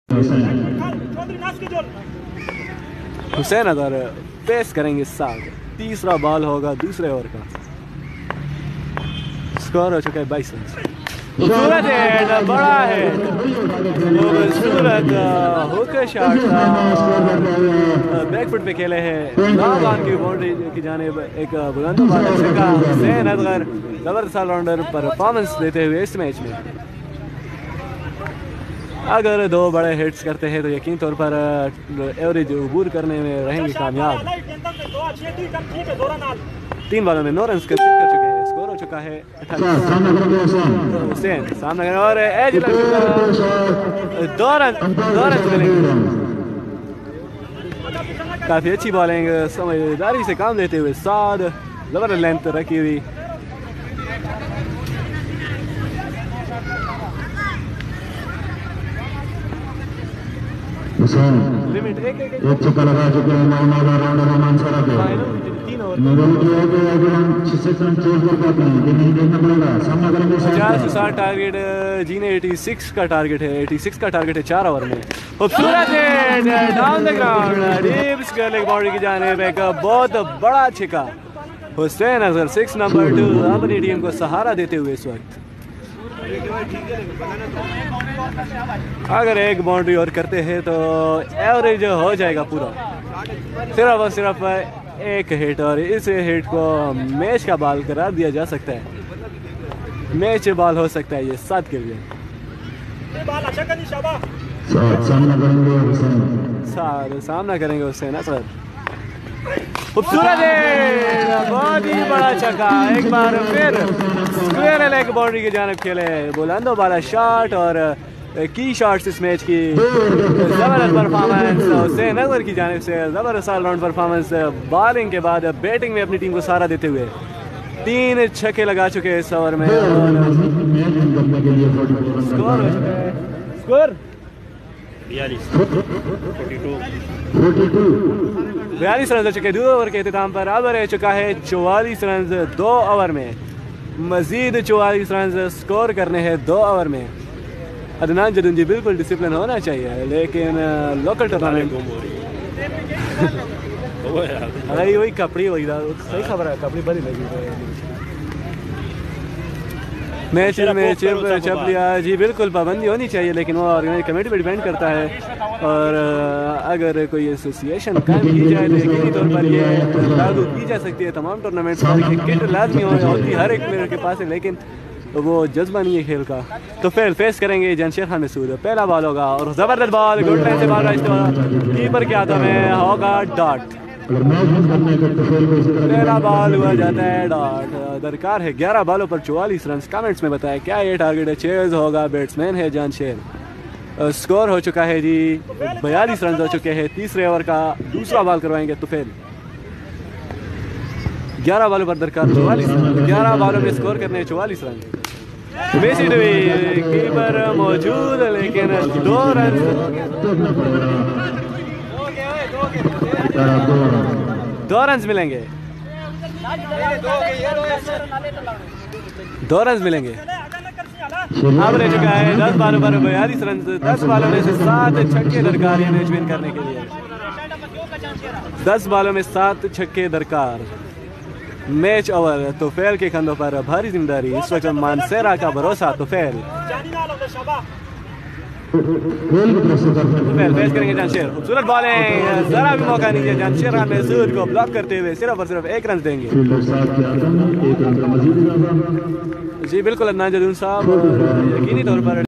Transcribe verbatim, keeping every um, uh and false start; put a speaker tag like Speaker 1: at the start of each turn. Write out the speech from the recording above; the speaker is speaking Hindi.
Speaker 1: हुसैन अदर फेस करेंगे साग। तीसरा बॉल होगा दूसरे ओवर का। स्कोर हो चुका है बाईस रन। खूबसूरत है, बड़ा है, खूबसूरत हुक शॉट बैकफुट पे खेले हैं। लॉन्ग ऑन की बाउंड्री की जानिब एक बुलंद वाला छक्का। हुसैन अदर जबरदस्त ऑलराउंडर परफॉर्मेंस देते हुए इस मैच में अगर दो बड़े हिट्स करते हैं तो यकीन तौर पर एवरेज अबूर करने में रहेंगे कामयाब। तीन बॉलों में नौ रन कर चुके हैं। स्कोर हो चुका है अठाईस। हुसैन सामने और एज दो रन दो रन मिलेंगे। काफी अच्छी बॉलिंग, समझदारी से काम लेते हुए साद जबरदस्त लेंथ रखी हुई। लिमिट एक एक
Speaker 2: एक छक्का लगा चुके हैं नौ नौ राउंडर रहमान सरा के।
Speaker 1: तीन ओवर
Speaker 2: नवल की है कि अगर हम छह रन चेज कर पाते हैं कि नहीं देखना पड़ेगा। सामना करेंगे
Speaker 1: पचास से साठ टारगेट जीने छियासी का टारगेट है। छियासी का टारगेट है चार ओवर में। खूबसूरत है down the ground deep square leg boundary की जानिब एक बहुत बड़ा छक्का। Hussain Azhar six number two अपनी टीम को सहारा देते हुए इस वक्त अगर एक बाउंड्री और करते हैं तो एवरेज हो जाएगा पूरा। सिर्फ और सिर्फ एक हिट और इस हिट को मैच का बॉल करार दिया जा सकता है। मैच बॉल हो सकता है ये सात के लिए।
Speaker 2: सामना करेंगे हुसैन
Speaker 1: सार सामना करेंगे हुसैन अजहर। खूबसूरत है, बहुत ही बड़ा छक्का। एक बार फिर स्क्वायर लेग बाउंड्री की जानिब खेले बुलंदो वाला शॉट और की शॉट्स इस मैच की जबरदस्त परफॉर्मेंस हुसैन अजहर की जानिब से। जबरदस्त ऑलराउंड परफॉर्मेंस बॉलिंग के बाद बैटिंग में अपनी टीम को सहारा देते हुए तीन छक्के लगा चुके हैं इस ओवर में। स्कोर स्कोर बयालीस रन हो चुके दो ओवर के अख्ताम पर। अब रह चुका है चौवालीस रन दो ओवर में। मजीद चौवालीस रन स्कोर करने हैं दो ओवर में। अदनान जदून जी बिल्कुल डिसिप्लिन होना चाहिए लेकिन लोकल टूर्नामेंट अरे वही कपड़ी वही सही खबर है। कपड़ी बड़ी लगी मैच में चप लिया जी। बिल्कुल पाबंदी होनी चाहिए लेकिन वो ऑर्गेनाइज कमेटी पर डिपेंड करता है। और अगर कोई एसोसिएशन कायम की जाए तो यकीनी तौर पर ये लागू की जा सकती है तमाम टूर्नामेंट्स पर। किट लाजमी होती हर एक प्लेयर के पास है लेकिन वो जज्बा नहीं है खेल का। तो फिर फेस करेंगे जानशेर खान मसूद। पहला बॉल होगा और जबरदस्त बॉल गुड लाइन से बॉल कीपर के हाथों में होगा डॉट। पहला बॉल हुआ जाता है डॉट। दरकार है ग्यारह बॉलों पर चौवालीस रन। कमेंट्स में बताएं क्या ये टारगेट है। चेज होगा, बैट्समैन है जानशेर। स्कोर हो चुका है जी बयालीस रन हो चुके हैं। तीसरे ओवर का दूसरा बॉल करवाएंगे तुफेल। ग्यारह बॉलों पर दरकार चौवालीस रन। ग्यारह बॉलों में स्कोर करने चौवालीस रन। कीपर मौजूद लेकिन दो रन दो रन मिलेंगे। दो रन मिलेंगे। अब रह चुका है दस बालों पर बयालीस रन। दस बालों में से सात छक्के दरकार है मैच विन करने के लिए। दस बालों में सात छक्के दरकार। मैच ओवर तुफेल के कंधों पर भारी जिम्मेदारी। इस वक्त मानसेरा का भरोसा तुफेल। तुफेल फेस करेंगे जानशेर। खूबसूरत बॉलिंग, जरा भी मौका नहीं है। जानशेर खान महसूद को ब्लॉक करते हुए सिर्फ और सिर्फ एक रन देंगे जी। बिल्कुल अदनान जदून साहब यकीनी तौर पर